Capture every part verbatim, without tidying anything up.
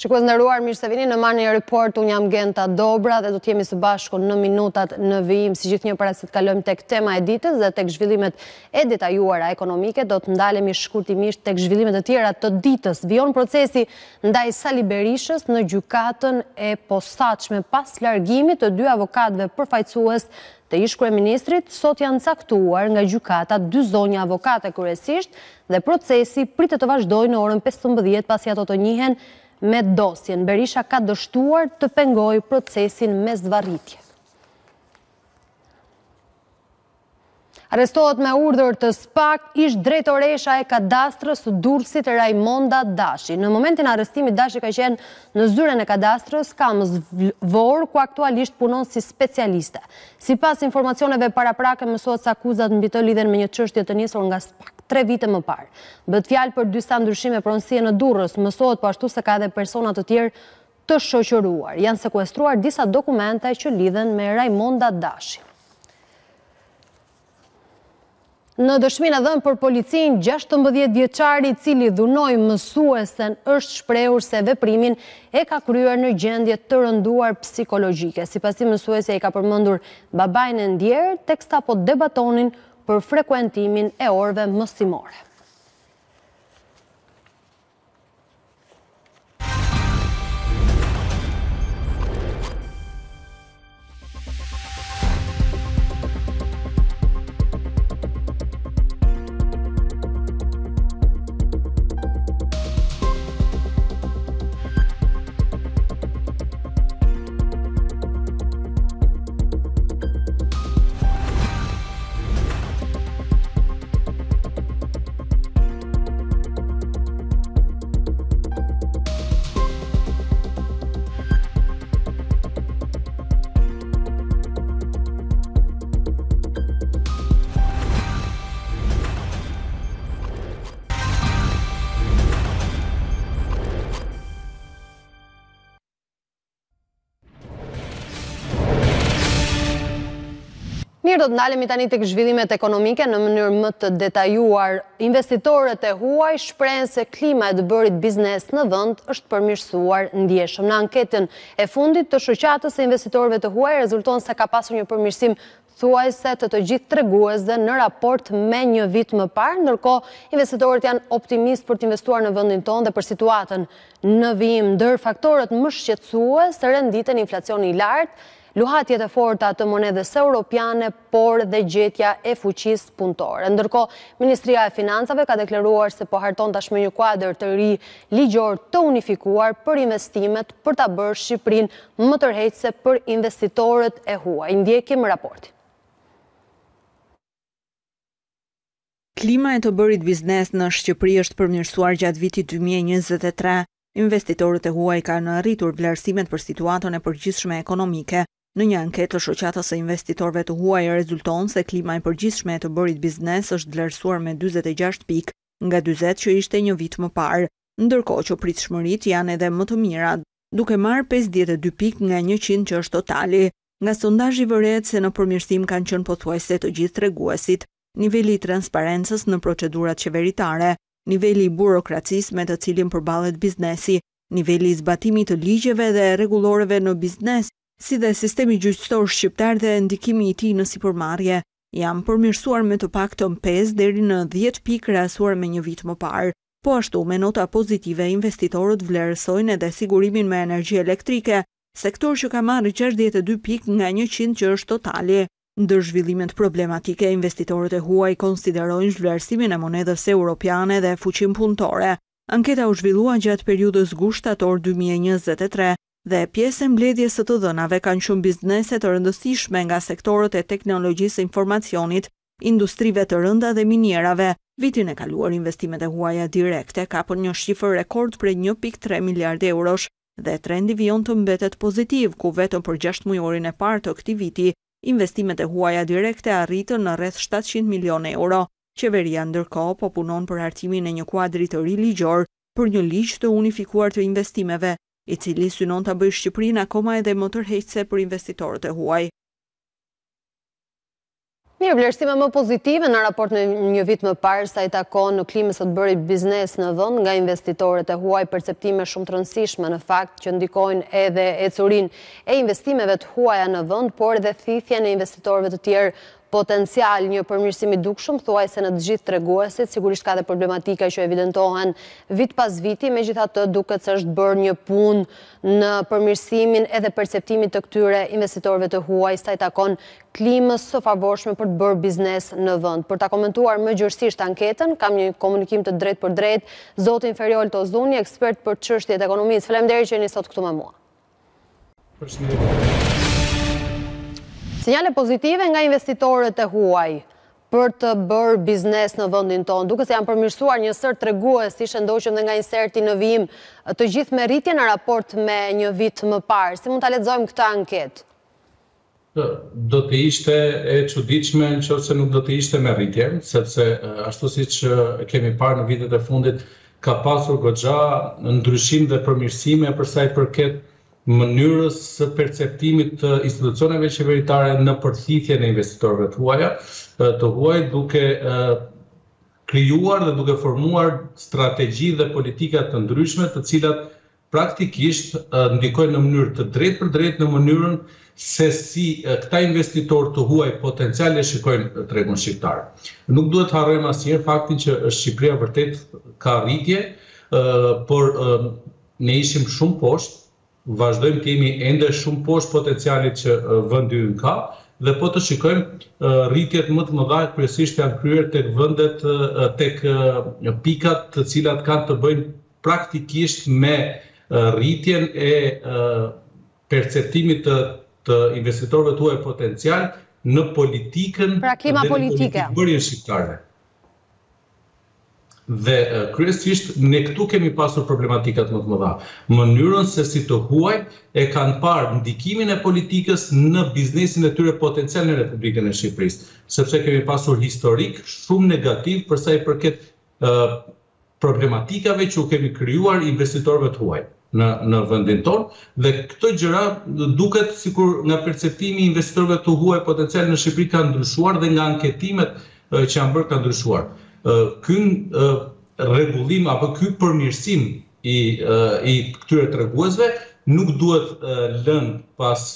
Shikues nderuar, mirë se vini në Money Report. Unë jam Genta Dobra dhe do të jemi së bashku në minutat në vijim. Si gjithnjë para se të kalojmë tek tema e ditës dhe tek zhvillimet e detajuara ekonomike, do të ndalemi shkurtimisht tek zhvillimet e tjera të ditës. Vijon procesi ndaj Sali Berishës në gjykatën e posaçme pas largimit të dy avokatëve përfaqësues të ish kryeministrit. Sot janë caktuar nga gjykata dy zonja avokate kryesisht dhe procesi pritet të vazhdojë në orën pesëmbëdhjetë pasi ato të njihen me dosjen. Berisha ka dështuar të pengojë procesin me zvarritje. Arrestohet me urdhër të SPAK ish drejtoresha e kadastrës së Durrësit Raimonda Dashi. Në momentin e arrestimit Dashi ka qenë në zyren e kadastrës Kamës Vorë, ku aktualisht punon si specialiste. Sipas informacioneve paraprake, mësohet se akuzat mbi të lidhen me një çështje të nisur nga SPAK tre vite më parë. Bëhet fjalë për disa ndryshime pronësie në Durrës, mësohet po ashtu se ka edhe persona të tjerë të shoqëruar. Janë sekuestruar disa dokumente që lidhen me Raimonda Dashi. Në dëshminë dhënë për policin, gjashtëmbëdhjetë vjeçari i cili dhunoi mësuesen është shprehur se veprimin e ka kryer në gjendje të rënduar psikologjike. Sipas tij, mësuesja i ka përmendur babain e ndjerë, teksta po debatonin për frekuentimin e orëve mësimore. Mirë, do të ndalemi tani tek zhvillimet ekonomike në mënyrë më të detajuar. Investitorët e huaj shprehen se klima e të bërit biznes në vend është përmirësuar ndjeshëm. Në anketën e fundit të shoqatës së investitorëve të huaj rezulton se ka pasur një përmirësim thuajse të të gjithë treguesve në raport me një vit më parë, ndërkohë investitorët janë optimistë për të investuar në vendin tonë dhe për situatën në vijim. Ndër faktorët më shqetësues renditen inflacioni i lartë, luhatjet e forta të monedhës europiane, por dhe gjetja e fuqisë punëtore. Ndërkohë, Ministria e Financave ka deklaruar se po harton tashmë një kuadër të ri ligjor të unifikuar për investimet për ta bërë Shqipërinë më tërheqëse për investitorët e huaj. Ndjekim raportin. Klima e të bërit biznes në Shqipëri është përmirësuar gjatë vitit dy mijë e njëzet e tre. Investitorët e huaj kanë arritur vlerësimet për situatën e përgjithshme ekonomike. Në një anketë të shoqatës së investitorëve të huaj rezulton se klima e përgjithshme e të bërit biznes është vlerësuar me dyzet e gjashtë pikë nga dyzet që ishte një vit më parë, ndërkohë që pritshmëritë janë edhe më të mira, duke marrë pesëdhjetë e dy pikë nga njëqind që është totali. Nga sondazhi vëret se në përmirësim kanë qenë pothuajse të gjithë treguesit: niveli i transparencës në procedurat qeveritare, niveli i burokracisë me të cilin përballet biznesi, niveli i zbatimit të ligjeve dhe rregulloreve në biznes, si dhe sistemi gjyqësor shqiptar dhe ndikimi i tij në sipërmarrje, janë përmirësuar me të paktën pesë deri në dhjetë pikë krahasuar me një vit më parë. Po ashtu, me nota pozitive, investitorët vlerësojnë edhe sigurimin me energji elektrike, sektor që ka marrë gjashtëdhjetë e dy pikë nga njëqind që është totali. Ndër zhvillimet problematike, investitorët e huaj konsiderojnë vlerësimin e monedhës europiane dhe fuqinë punëtore. Anketa u zhvillua gjatë periudhës gusht-shtator dy mijë e njëzet e tre dhe pjesë e mbledhjes së të dhënave kanë qenë biznese të rëndësishme nga sektorët e teknologjisë së informacionit, industrive të rënda dhe minierave. Vitin e kaluar investimet e huaja direkte kapën një shifër rekord prej një pikë tre miliardë eurosh dhe trendi vijon të mbetet pozitiv, ku vetëm për gjashtë mujorin e parë të këtij viti investimet e huaja direkte arritën në rreth shtatëqind milionë euro. Qeveria ndërkohë po punon për hartimin e një kuadri të ri ligjor për një ligj të unifikuar të investimeve, i cili synon ta bëjë Shqipërinë akoma edhe më tërheqëse për investitorët e huaj. Mirë, vlerësime më pozitive në raport me një vit më parë sa i takon në klimës së të bërit biznes në vend nga investitorët e huaj, perceptime shumë të rëndësishme në fakt që ndikojnë edhe ecurinë e investimeve të huaja në vend, por edhe thithjen e investitorëve të tjerë potencial. Një përmirësim i dukshëm thuajse në të gjithë treguesit, sigurisht ka dhe problematika që evidentohen vit pas viti, megjithatë duket se është bërë një punë në përmirësimin edhe perceptimit të këtyre investitorëve të huaj sa i takon klimës së favorshme për të bërë biznes në vend. Për ta komentuar më gjërësisht anketën, kam një komunikim të drejt për drejt, zotin Feriol Tozuni, ekspert për çështjet ekonomisë. Faleminderit që jeni sot këtu me mua. Sinjale pozitive nga investitorët e huaj për të bërë biznes në vendin tonë, duke se janë përmirësuar një sër tregues, ishte ndoqëm dhe nga inserti në vijim të gjithë meritje në raport me një vit më parë. Si mund ta lexojmë këtë anketë? Do të ishte e çuditshme nëse nuk do të ishte me rritje, sepse ashtu siç kemi parë në vitet e fundit, ka pasur goxha ndryshim dhe përmirësime për sa i përket mënyrës së perceptimit të institucioneve qeveritare në përthithjen e investitorëve të huaja, të huaj duke krijuar dhe duke formuar strategji dhe politika të ndryshme, të cilat praktikisht ndikojnë në mënyrë të drejtë për drejtë në mënyrën se si këta investitorë të huaj potenciale shikojnë tregun shqiptar. Nuk duhet të harrojmë asnjëherë faktin që Shqipëria vërtet ka rritje, por ne ishim shumë poshtë. Vazhdojmë të jemi ende shumë poshtë potencialit që vendi ynë ka, dhe po të shikojmë rritjet më të mëdha kryesisht janë kryer tek vendet, tek pikat të cilat kanë të bëjnë praktikisht me rritjen e perceptimit të, të investitorëve tuaj potencial në politikën pra klima politike. Dhe në politikbërjen shqiptare. Dhe kryesisht ne këtu kemi pasur problematikat më të mëdha. Mënyrën se si të huaj e kanë parë ndikimin e politikës në biznesin e tyre potencial në Republikën e Shqipërisë, sepse kemi pasur historik shumë negativ për sa i përket uh, problematikave që u kemi krijuar investitorëve të huaj në në vendin tonë, dhe këto gjëra duket sikur nga perceptimi i investitorëve të huaj potencial në Shqipëri ka ndryshuar dhe nga anketimet uh, që janë bërë ka ndryshuar. Ky rregullim apo ky përmirësim i i këtyre treguesve nuk duhet lënë pas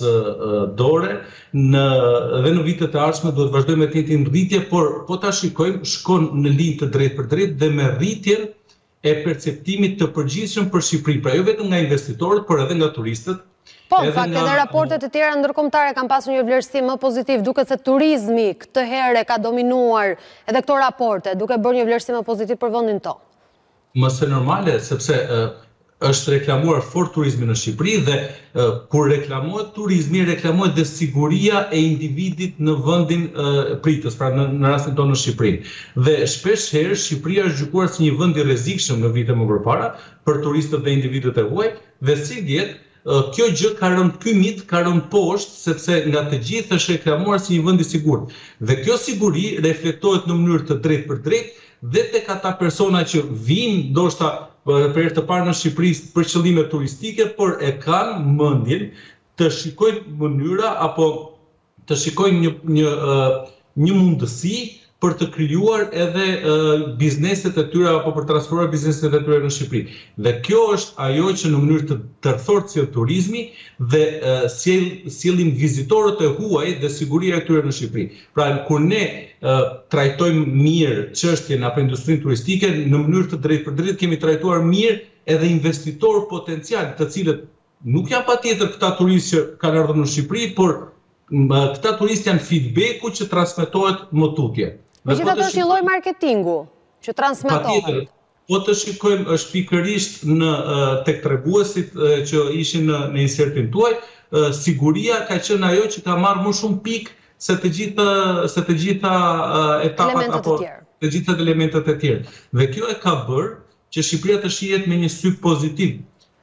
dore në dhe në vitet e ardhshme duhet vazhdojmë të jetë në rritje, por po ta shikojmë shkon në linjë të drejtë për drejtë dhe me rritjen e perceptimit të përgjithshëm për Shqipëri, pra jo vetëm nga investitorët, por edhe nga turistët. Po, në fakt edhe raportet e tjera ndërkombëtare kanë pasur një vlerësim më pozitiv, duke se turizmi këtë herë ka dominuar edhe këto raporte, duke bërë një vlerësim më pozitiv për vendin tonë. Mëse normale, sepse uh, është reklamuar fort turizmi në Shqipëri dhe uh, kur reklamohet turizmi, reklamohet dhe siguria e individit në vendin uh, pritës, pra në, në rastin tonë në Shqipëri. Dhe shpesh herë Shqipëria është gjykuar si një vend i rrezikshëm në vite më përpara për turistët dhe individët e huaj, dhe si vjet kjo gjë ka rënë, ky mit ka rënë poshtë, sepse nga të gjithë është reklamuar si një vend i sigurt. Dhe kjo siguri reflektohet në mënyrë të drejtë për drejtë dhe tek ata persona që vijnë ndoshta për herë të parë në Shqipëri për qëllime turistike, por e kanë mendjen të shikojnë mënyra apo të shikojnë një një një mundësi për të krijuar edhe uh, bizneset e tyre apo për të transferuar bizneset e tyre në Shqipëri. Dhe kjo është ajo që në mënyrë të tërthort sjell turizmi dhe uh, sjell sjellin vizitorët e huaj dhe siguria e tyre në Shqipëri. Pra kur ne uh, trajtojmë mirë çështjen apo industrinë turistike, në mënyrë të drejtë për drejtë kemi trajtuar mirë edhe investitorë potencial, të cilët nuk janë patjetër këta turistë që kanë ardhur në Shqipëri, por uh, këta turistë janë feedbacku që transmetohet më tutje. Megjithatë është një lloj marketingu që transmetohet. Po të shikojmë është pikërisht në tek treguesit që ishin në, në insertin tuaj, siguria ka qenë ajo që ka marrë më shumë pikë se të gjitha se të gjitha etapat apo të gjitha elementet e tjerë. Dhe kjo e ka bërë që Shqipëria të shihet me një sy pozitiv.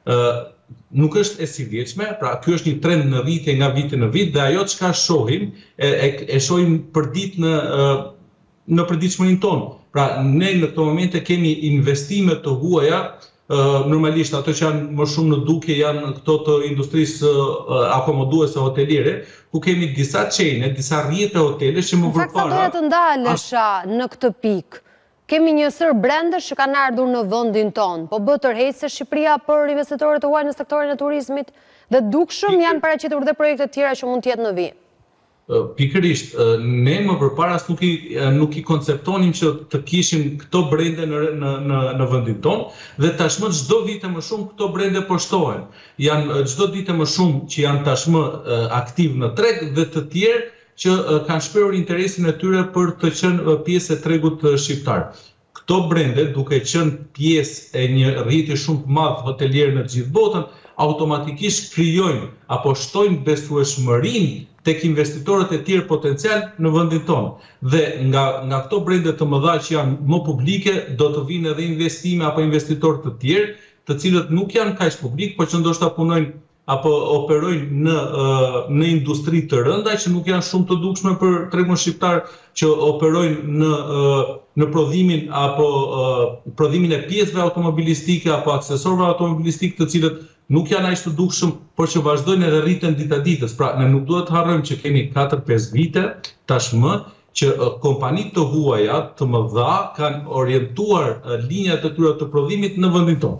Nuk është e sillshme, pra ky është një trend në rritje nga viti në vit, dhe ajo çka shohim e, e, e shohim përdit në në përditshmërinë tonë. Pra ne në këto momente kemi investime të huaja normalisht ato që janë më shumë në duke janë këto të industrisë akomoduese hoteliere, ku kemi disa çejne, disa rrjete hotelesh që më përpara... Në fakt sa doja të ndalesha në këtë pikë. Kemi një sër brendesh që kanë ardhur në vendin tonë, po bë tërheqëse Shqipëria për investitorët e huaj në sektorin e turizmit dhe dukshëm janë paraqitur dhe projekte tjera që mund të jetë në vijim. Pikërisht, ne më përpara nuk i, nuk i konceptonim që të kishim këto brende në, në, në, në vendin tonë dhe tashmë çdo vite më shumë këto brende poshtohen. Janë çdo ditë më shumë që janë tashmë aktiv në treg dhe të tjerë që kanë shprehur interesin e tyre për të qenë pjesë e tregut shqiptar. Këto brende, duke qenë pjesë e një rrjeti shumë të madh hotelier në gjithë botën, automatikisht krijojnë apo shtojnë besueshmërinë tek investitorët e tjerë potencial në vendin tonë. Dhe nga, nga këto brende të mëdha që janë më publike, do të vinë edhe investime apo investitorë të tjerë, të cilët nuk janë kaq publik, por që ndoshta punojnë apo operojnë në, në industri të rënda, që nuk janë shumë të dukshme për tregun shqiptar, që operojnë në, në prodhimin apo prodhimin e pjesëve automobilistike apo aksesorëve automobilistik, të cilët nuk janë aq të dukshëm, por që vazhdojnë edhe rriten dita ditës. Pra, ne nuk duhet të harrojmë që kemi katër pesë vite tashmë që kompanitë të huaja të mëdha kanë orientuar linjat e tyre të prodhimit në vendin tonë.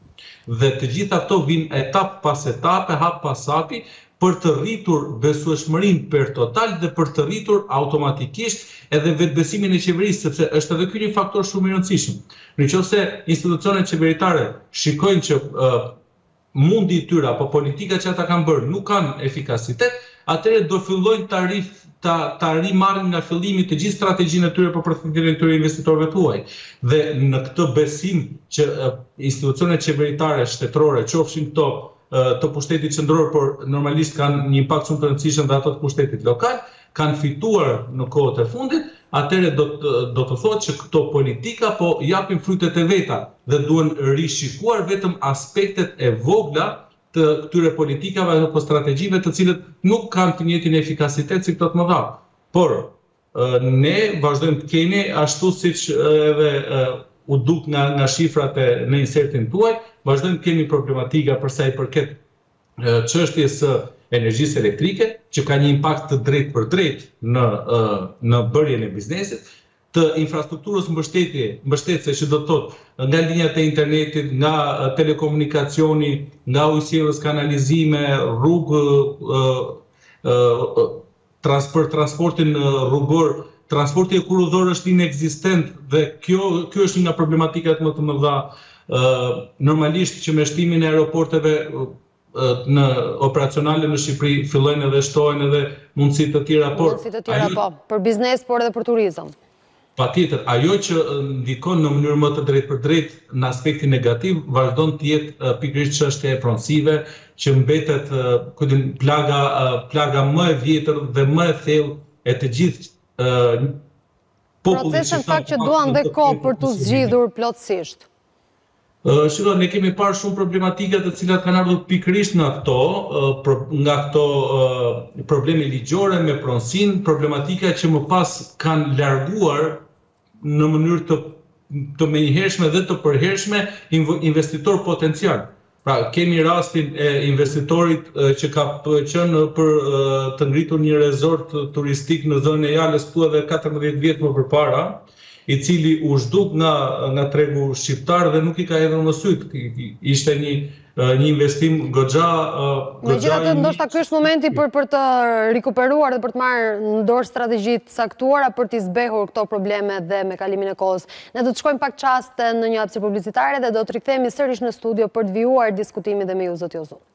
Dhe të gjitha këto vinë etap pas etape, hap pas hapi, për të rritur besueshmërinë per total dhe për të rritur automatikisht edhe vetbesimin e qeverisë, sepse është edhe ky një faktor shumë i rëndësishëm. Nëse institucionet qeveritare shikojnë që uh, mundi i tyre apo politika që ata kanë bërë nuk kanë efikasitet, atëherë do fillojnë ta ri ta, ta rimarrin nga fillimi të gjithë strategjinë e tyre për përfitimin e këtyre investitorëve të huaj. Dhe në këtë besim që institucionet qeveritare shtetërore, qofshin këto të pushtetit qendror, por normalisht kanë një impakt shumë të rëndësishëm dhe ato të pushtetit lokal, kanë fituar në kohët e fundit, atëherë do të, do të thotë që këto politika po japin frytet e veta dhe duhen rishikuar vetëm aspektet e vogla të këtyre politikave apo strategjive të cilët nuk kanë të njëjtin efikasitet si këto të mëdha. Por ne vazhdojmë të kemi ashtu siç edhe u duk nga, nga shifrat e në insertin tuaj, vazhdojmë të kemi problematika për sa i përket çështjes së energjisë elektrike, që ka një impakt të drejtë për drejtë në, në bërjen e biznesit, të infrastrukturës mbështetje, mbështetëse që do të thotë nga linjat e internetit, nga telekomunikacioni, nga ujësierës, kanalizime, rrugë, transport, transportin rrugor, transporti e kurudhor është inekzistent dhe kjo, kjo është një nga problematikat më të mëdha. Normalisht që me shtimin e aeroporteve në operacionale në Shqipëri fillojnë edhe shtohen edhe mundësi të tjera, por mundësi të tjera po, për biznes por edhe për turizëm. Patjetër, ajo që ndikon në mënyrë më të drejtë për drejtë në aspektin negativ vazhdon të jetë pikërisht çështja e pronësive, që mbetet plaga plaga më e vjetër dhe më e thellë e të gjithë popullit. Procese në fakt që duan dhe kohë për të zgjidhur plotësisht. Shiko, ne kemi parë shumë problematika të cilat kanë ardhur pikërisht nga këto, nga këto probleme ligjore me pronësinë, problematika që më pas kanë larguar në mënyrë të, të menjëhershme dhe të përhershme investitor potencial. Pra, kemi rastin e investitorit që ka qenë për të ngritur një rezort turistik në zonën e Jalës këtu edhe katërmbëdhjetë vjet më përpara, i cili u zhduk nga, nga tregu shqiptar dhe nuk i ka hedhur më syt. Ishte një, një investim goxha... Megjithatë, ndoshta ky është momenti për, për të rikuperuar dhe për të marrë në dorë strategjitë saktuara për të zbehur këto probleme dhe me kalimin e kohës. Ne do të shkojmë pak çaste në një hapësirë publicitare dhe do të rikthehemi sërish në studio për të vijuar diskutimin dhe me ju, zoti Ozun.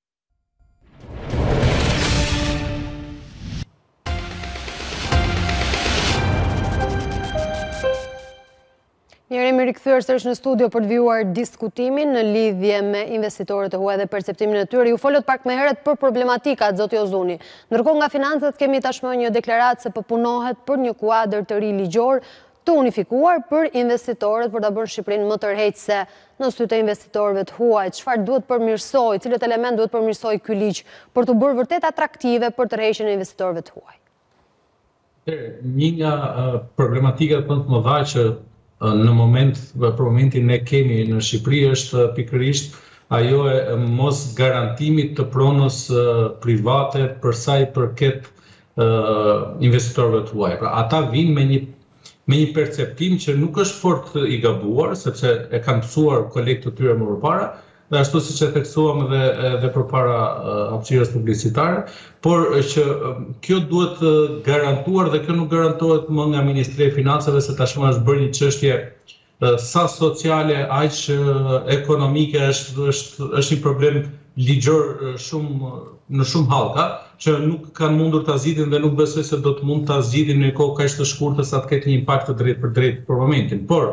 Mirë, jemi rikthyer sërish në studio për të vijuar diskutimin në lidhje me investitorët e huaj dhe perceptimin e tyre. Ju folët pak më herët për problematikat, zoti Ozuni. Ndërkohë nga financat kemi tashmë një deklaratë se po punohet për një kuadër të ri ligjor të unifikuar për investitorët për ta bërë Shqipërinë më tërheqëse në sy të investitorëve të huaj. Çfarë duhet përmirësoj, cilët element duhet përmirësoj ky ligj për të bërë vërtet atraktive për tërheqjen e investitorëve të huaj? Një nga problematikat më të mëdha që në moment, për momentin ne kemi në Shqipëri është pikërisht ajo e mos garantimit të pronës private për sa i përket investitorëve të huaj. Pra, ata vinë me një me një perceptim që nuk është fort i gabuar, sepse e kanë mësuar kolegët të tyre më përpara, dhe ashtu siç e theksuam edhe edhe përpara hapësirës publicitare, por që kjo duhet garantuar dhe kjo nuk garantohet më nga Ministria e Financave, se tashmë është bërë një çështje sa sociale, aq ekonomike, është është është një problem ligjor shumë në shumë hallka, që nuk kanë mundur ta zgjidhin dhe nuk besoj se do të mund ta zgjidhin në kohë kaq të shkurtër sa të ketë një impakt të drejtë për drejtë për momentin. Por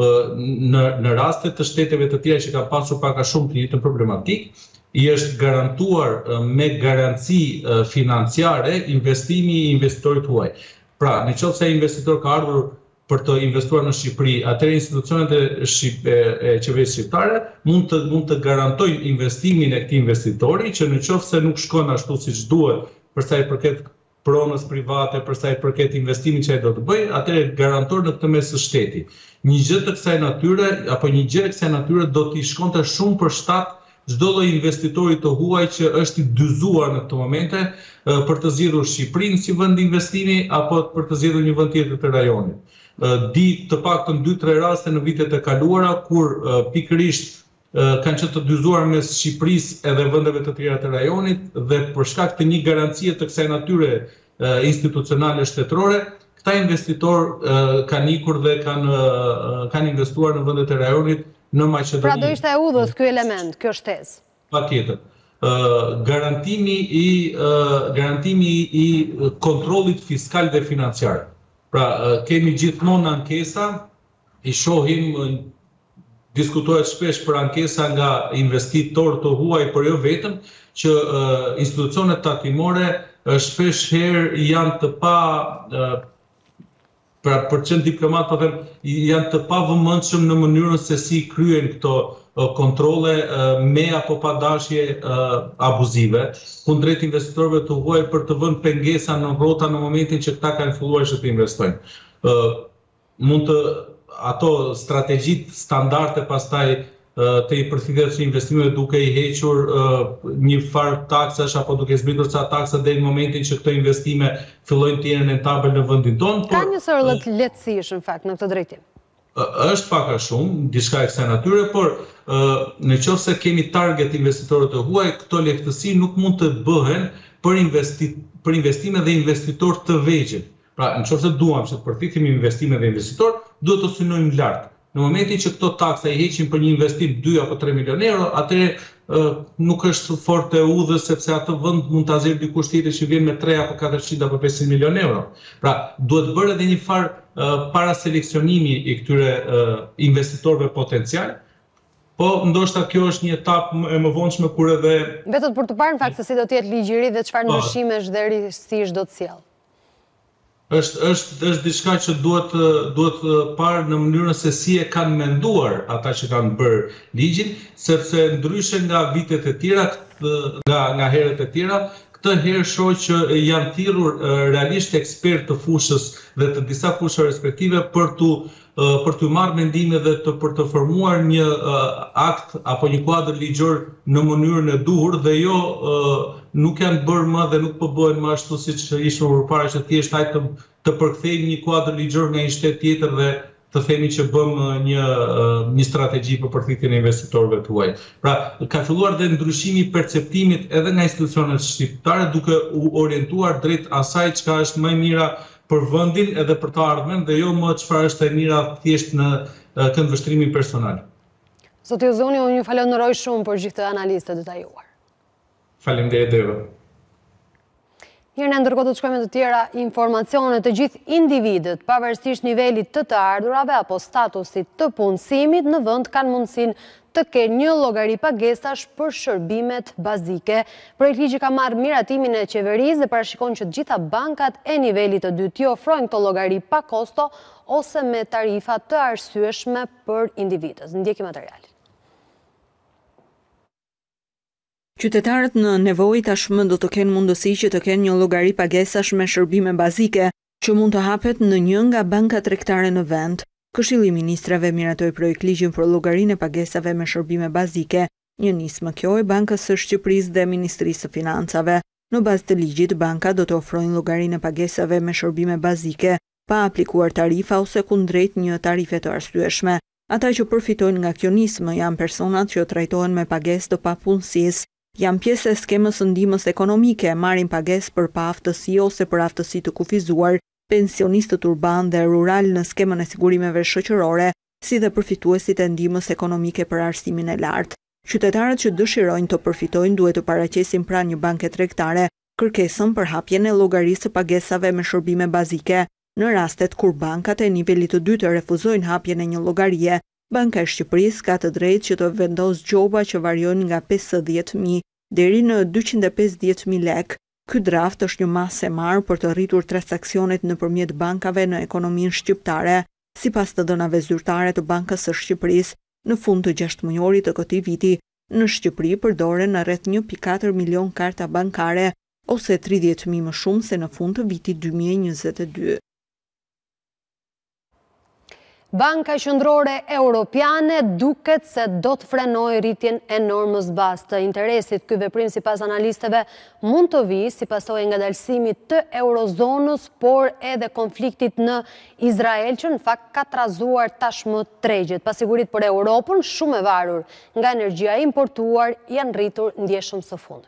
në në raste të shteteve të tjera që kanë pasur pak a shumë të njëjtën problematik, i është garantuar me garanci financiare investimi i investitorit huaj. Pra, nëse ai investitor ka ardhur për të investuar në Shqipëri, atëherë institucionet e, Shqip, e, e qeverisë shqiptare mund të mund të garantojnë investimin e këtij investitori, që në qoftë se nuk shkon ashtu siç duhet për sa i përket pronës private, për sa i përket investimit që ai do të bëjë, atëherë garantor në këtë mes të shteti. Një gjë të kësaj natyre apo një gjë e kësaj natyre do t'i shkonte shumë për shtat çdo lloj investitori të huaj që është i dyzuar në këtë momente për të zgjedhur Shqipërinë si vend investimi apo për të zgjedhur një vend tjetër të rajonit. Di të paktën dy tre raste në vitet e kaluara kur pikërisht kanë qenë të dyzuar mes Shqipërisë edhe vendeve të tjera të rajonit, dhe për shkak të një garancie të kësaj natyre institucionale shtetërore, këta investitor kanë ikur dhe kanë kanë investuar në vendet e rajonit në Maqedoni. Pra do ishte e udhës ky element, kjo shtesë. Patjetër. Garantimi i garantimi i kontrollit fiskal dhe financiar. Pra, kemi gjithmonë ankesa, i shohim, diskutohet shpesh për ankesa nga investitorë të huaj, por jo vetëm, që institucionet tatimore shpesh herë janë të pa, pra për qenë diplomat, po them, janë të pa vëmendshëm në mënyrën se si kryen këto kontrolle me apo pa dashje abuzive, kundrejt investitorëve të huaj për të vënë pengesa në rrota në momentin që këta kanë filluar që të investojnë. Mund të ato strategjitë standarde pastaj të i përfitimet të investimeve duke i hequr një farë taksash apo duke zbritur ca taksa deri në momentin që këto investime fillojnë të jenë rentabel në vendin tonë. Ka një sër lehtësish në fakt në këtë drejtim. Është pak a shumë, diçka e kësaj natyre, por në qoftë se kemi target investitorët të huaj, këto lehtësi nuk mund të bëhen për për investime dhe investitor të vegjël. Pra, në qoftë se duam që të përfitojmë investime dhe investitor, duhet të synojmë lart. Në momentin që këto taksa i heqin për një investim dy apo tre milion euro, atëherë nuk është fort e udhës, sepse atë vend mund ta zgjidhë dikush tjetër që vjen me tre apo katërqind apo pesëqind milion euro. Pra, duhet bërë edhe një farë para seleksionimi i këtyre investitorëve potencial, po ndoshta kjo është një etapë e mëvonshme kur edhe vetëm për të parë në fakt se si do të jetë ligjëri dhe çfarë ndryshimesh dhe risish do të sjellë. është është është diçka që duhet duhet parë në mënyrën se si e kanë menduar ata që kanë bërë ligjin, sepse ndryshe nga vitet e tjera, nga nga herët e tjera, këtë herë shoh që janë thirrur realisht ekspertë të fushës dhe të disa fushave respektive për tu për të marrë mendime dhe të për të formuar një akt apo një kuadër ligjor në mënyrën e duhur, dhe jo nuk janë bërë më dhe nuk po bëhen më ashtu siç ishte më parë, që thjesht hajtë të, të përkthejmë një kuadër ligjor nga një shtet tjetër dhe të themi që bëm një një strategji për përfitjen e investitorëve të huaj. Pra, ka filluar dhe ndryshimi i perceptimit edhe nga institucionet shqiptare, duke u orientuar drejt asaj çka është më e mira për vendin edhe për të ardhmen, dhe jo më çfarë është e mira thjesht në këndvështrimin personal. Zoti Uzuni, unë ju falenderoj shumë për gjithë këtë analizë të detajuar. Faleminderit Eva. Mirë, ne ndërkohë të shkojmë të tjera informacione. Të gjithë individët, pavarësisht nivelit të të ardhurave apo statusit të punësimit në vend, kanë mundësinë të kenë një llogari pagesash për shërbimet bazike. Projektligji ka marrë miratimin e qeverisë dhe parashikon që të gjitha bankat e nivelit të dytë t'i ofrojnë këto llogari pa kosto ose me tarifa të arsyeshme për individët. Ndjekim materialin. Qytetarët në nevojë tashmë do të kenë mundësi që të kenë një llogari pagesash me shërbime bazike që mund të hapet në një nga bankat tregtare në vend. Këshilli i Ministrave miratoi projekt ligjin për llogarinë e pagesave me shërbime bazike. Një nismë kjo e Bankës së Shqipërisë dhe Ministrisë së Financave. Në bazë të ligjit, banka do të ofrojnë llogarinë e pagesave me shërbime bazike, pa aplikuar tarifa ose kundrejt një tarife të arsyeshme. Ata që përfitojnë nga kjo nismë janë personat që trajtohen me pagesë të papunësisë, janë pjesë e skemës së ndihmës ekonomike, marrin pagesë për paaftësi ose për aftësi të kufizuar, pensionistët urban dhe rural në skemën e sigurimeve shoqërore, si dhe përfituesit e ndihmës ekonomike për arsimin e lartë. Qytetarët që dëshirojnë të përfitojnë duhet të paraqesin pranë një banke tregtare kërkesën për hapjen e llogarisë së pagesave me shërbime bazike. Në rastet kur bankat e nivelit të dytë refuzojnë hapjen e një llogarie, Banka e Shqipërisë ka të drejtë që të vendosë gjoba që variojnë nga pesëdhjetë mijë deri në dyqind e pesëdhjetë mijë lekë. Ky draft është një masë e marrë për të rritur transaksionet nëpërmjet bankave në ekonominë shqiptare, sipas të dhënave zyrtare të Bankës së Shqipërisë. Në fund të gjashtëmujorit të këtij viti, në Shqipëri përdoren rreth një pikë katër milion karta bankare, ose tridhjetë mijë më shumë se në fund të vitit dy mijë e njëzet e dy. Banka Qendrore Europiane duket se do të frenojë rritjen e normës bazë të interesit. Ky veprim sipas analistëve mund të vijë si pasojë ngadalësimit të eurozonës, por edhe konfliktit në Izrael që në fakt ka trazuar tashmë tregjet. Pasigurit për Europën, shumë e varur nga energjia importuar, janë rritur ndjeshëm së fundmi.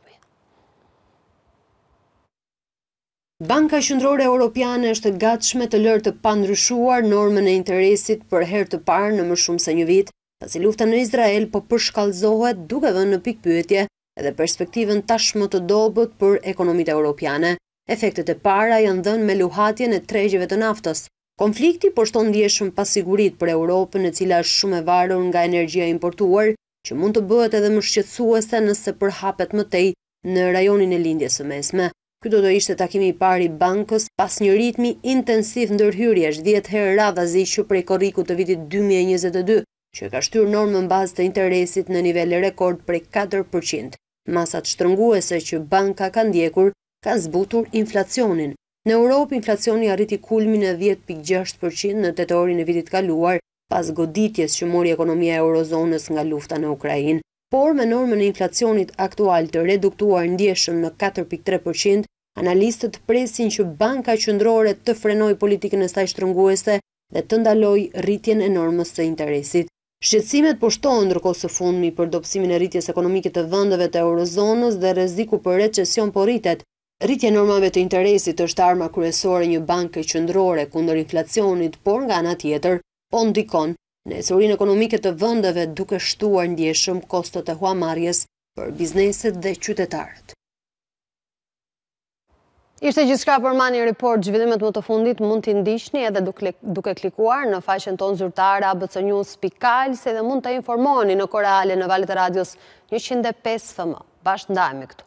Banka Qendrore Europiane është gatshme të lërë të pandryshuar normën e interesit për herë të parë në më shumë se një vit, pasi lufta në Izrael po përshkallëzohet duke vënë në pikpyetje edhe perspektivën tashmë të dobët për ekonomitë europiane. Efektet e para janë dhënë me luhatjen e tregjeve të naftës. Konflikti po shton ndjeshëm pasigurit për Europën, e cila është shumë e varur nga energjia importuar, që mund të bëhet edhe më shqetësuese nëse përhapet më tej në rajonin e lindjes së mesme. Ky do të ishte takimi i parë i bankës pas një ritmi intensiv ndërhyrjesh dhjetë herë radhazi që prej korrikut të vitit dy mijë e njëzet e dy, që ka shtyrë normën bazë të interesit në nivele rekord prej katër përqind. Masat shtrënguese që banka ka ndjekur kanë zbutur inflacionin. Në Europë, inflacioni arriti kulmin e dhjetë pikë gjashtë përqind në tetorin e vitit kaluar, pas goditjes që mori ekonomia e eurozonës nga lufta në Ukrainë. Por me normën e inflacionit aktual të reduktuar ndjeshëm në katër pikë tre përqind, analistët presin që Banka Qendrore të frenojë politikën e saj shtrënguese dhe të ndalojë rritjen e normës së interesit. Shqetësimet po shtohen ndërkohë së fundmi për dobësimin e rritjes ekonomike të vendeve të eurozonës dhe rreziku për recesion po rritet. Rritja e normave të interesit është arma kryesore një banke qendrore kundër inflacionit, por nga ana tjetër po ndikon në ecurinë ekonomike të vendeve duke shtuar ndjeshëm kostot e huamarrjes për bizneset dhe qytetarët. Ishte gjithçka për Money Report. Zhvillimet më të fundit mund t'i ndiqni edhe duke klikuar në faqen tonë zyrtare a b c news pikë al, se dhe mund të informoni në korale në valët e radios njëqind e pesë F M. Bashkë ndajemi këtu.